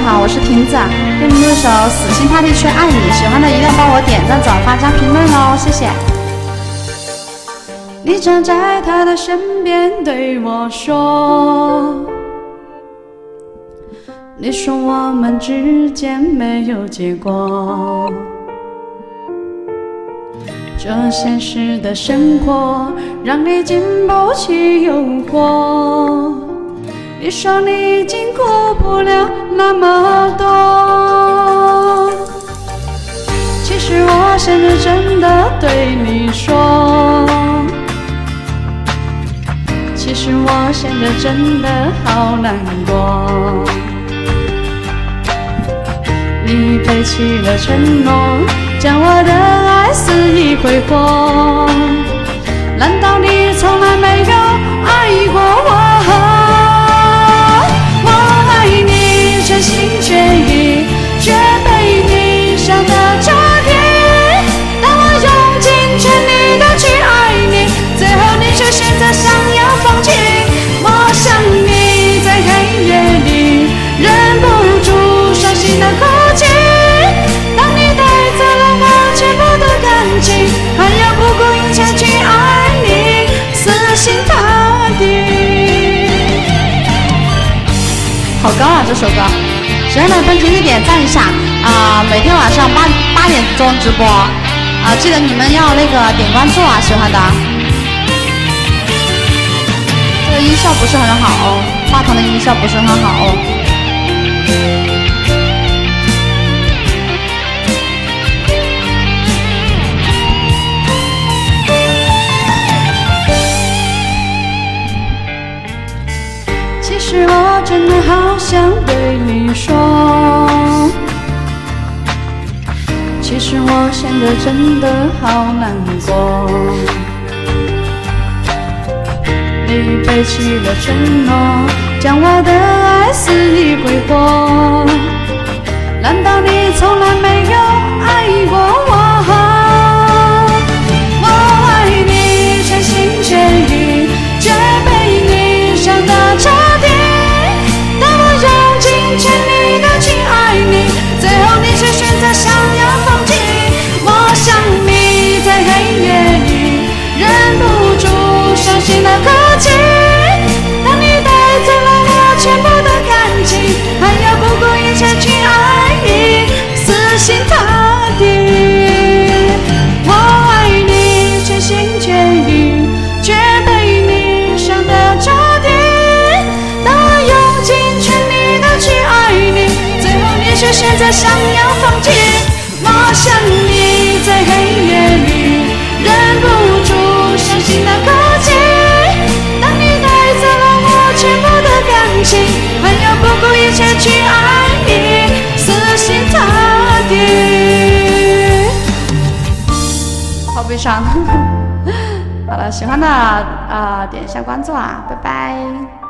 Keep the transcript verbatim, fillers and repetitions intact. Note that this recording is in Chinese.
好，我是亭子，给你们录首《死心塌地却爱你》，喜欢的一定要帮我点赞、转发、加评论哦，谢谢。你站在他的身边对我说，你说我们之间没有结果，这现实的生活让你经不起诱惑。你说你已经顾不了那么多，其实我现在真的对你说，其实我现在真的好难过。你背弃了承诺，将我的爱肆意挥霍，难道你从来没有爱过我？全心全意，却被你伤得彻底。当我用尽全力的去爱你，最后你却选择想要放弃。我想你在黑夜里忍不住伤心的哭泣。当你带走了我全部的感情，还要不顾一切去爱你，死心塌地。好高啊，这首歌！喜欢的分请你点赞一下啊、呃！每天晚上八八点钟直播啊、呃，记得你们要那个点关注啊！喜欢的，这个音效不是很好哦，话筒的音效不是很好哦。其实我真的好想对你说，其实我现在真的好难过。你背弃了承诺，将我的爱肆意挥霍，难道你从来没有爱过我？我爱你全心全意，却被你伤得彻底。全力的去爱你，最后你却选择想要放弃。我想你在黑夜里忍不住伤心的哭泣。当你带走了我全部的感情，还要不顾一切去爱你，死心塌地。我爱你全心全意，却被你伤得彻底。当我用尽全力的去爱你，最后你却选择想要放弃。我想你在黑夜里忍不住伤心的哭泣。当你带走了我全部的感情，还要不顾一切去爱你，死心塌地。好悲伤。好了，喜欢的啊、呃、点一下关注啊，拜拜。